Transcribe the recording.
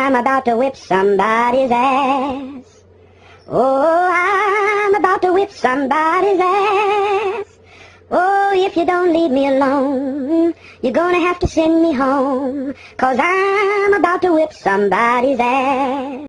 I'm about to whip somebody's ass. Oh, I'm about to whip somebody's ass. Oh, if you don't leave me alone, you're gonna have to send me home, 'cause I'm about to whip somebody's ass.